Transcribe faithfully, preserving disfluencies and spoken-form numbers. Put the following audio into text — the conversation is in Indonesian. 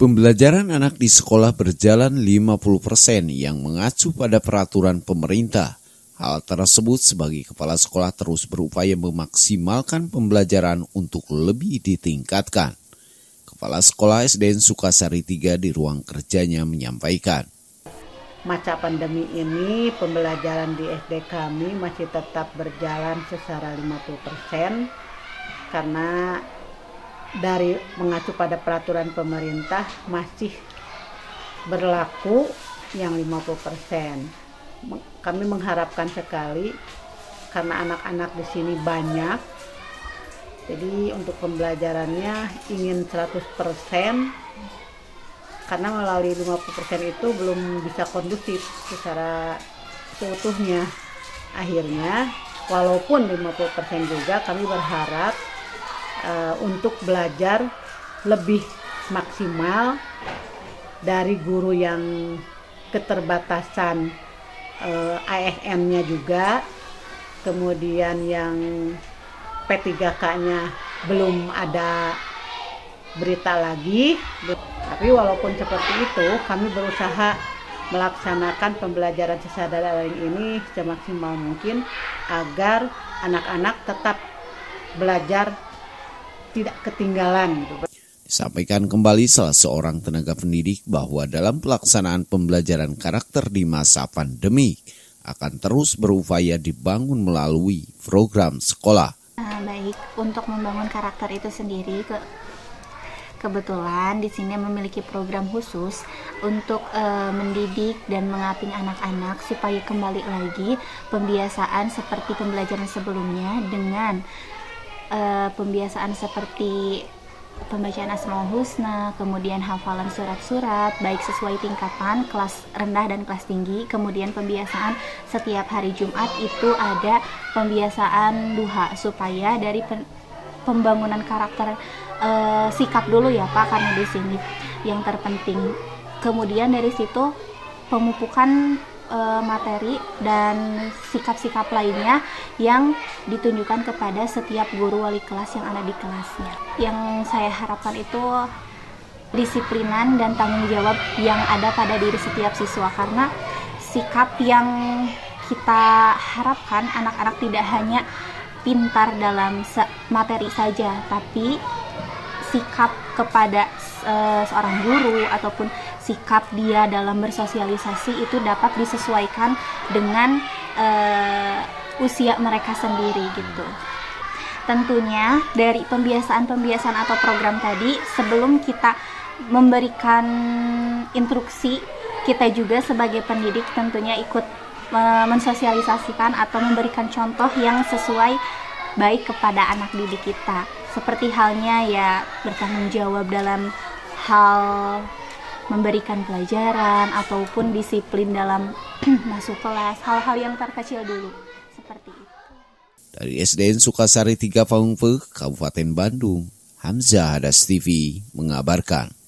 Pembelajaran anak di sekolah berjalan lima puluh persen yang mengacu pada peraturan pemerintah. Hal tersebut sebagai kepala sekolah terus berupaya memaksimalkan pembelajaran untuk lebih ditingkatkan. Kepala Sekolah S D N Sukasari tiga di ruang kerjanya menyampaikan. Masa pandemi ini pembelajaran di S D kami masih tetap berjalan secara lima puluh persen karena dari mengacu pada peraturan pemerintah masih berlaku yang lima puluh persen. Kami mengharapkan sekali karena anak-anak di sini banyak. Jadi untuk pembelajarannya ingin seratus persen karena melalui lima puluh persen itu belum bisa kondusif secara seutuhnya. Akhirnya walaupun lima puluh persen juga kami berharap Uh, untuk belajar lebih maksimal dari guru yang keterbatasan uh, A S N-nya juga, kemudian yang P tiga K-nya belum ada berita lagi. Tapi walaupun seperti itu, kami berusaha melaksanakan pembelajaran secara daring ini semaksimal mungkin agar anak-anak tetap belajar tidak ketinggalan. Disampaikan kembali salah seorang tenaga pendidik bahwa dalam pelaksanaan pembelajaran karakter di masa pandemi akan terus berupaya dibangun melalui program sekolah. Nah, baik, untuk membangun karakter itu sendiri, ke, kebetulan di sini memiliki program khusus untuk e, mendidik dan mengaping anak-anak supaya kembali lagi pembiasaan seperti pembelajaran sebelumnya dengan Uh, pembiasaan seperti pembacaan Asmaul Husna, kemudian hafalan surat-surat baik sesuai tingkatan kelas rendah dan kelas tinggi, kemudian pembiasaan setiap hari Jumat itu ada pembiasaan duha supaya dari pen- pembangunan karakter uh, sikap dulu ya Pak, karena di sini yang terpenting. Kemudian dari situ pemupukan materi dan sikap-sikap lainnya yang ditunjukkan kepada setiap guru wali kelas yang ada di kelasnya. Yang saya harapkan itu disiplinan dan tanggung jawab yang ada pada diri setiap siswa, karena sikap yang kita harapkan anak-anak tidak hanya pintar dalam materi saja, tapi sikap kepada uh, seorang guru ataupun sikap dia dalam bersosialisasi itu dapat disesuaikan dengan uh, usia mereka sendiri gitu. Tentunya dari pembiasaan-pembiasaan atau program tadi, sebelum kita memberikan instruksi, kita juga sebagai pendidik tentunya ikut uh, mensosialisasikan atau memberikan contoh yang sesuai baik kepada anak didik kita. Seperti halnya ya bertanggung jawab dalam hal memberikan pelajaran ataupun disiplin dalam masuk kelas, hal-hal yang terkecil dulu seperti itu. Dari S D N Sukasari tiga Pahungpe, Kabupaten Bandung, Hamzah Hadas T V mengabarkan.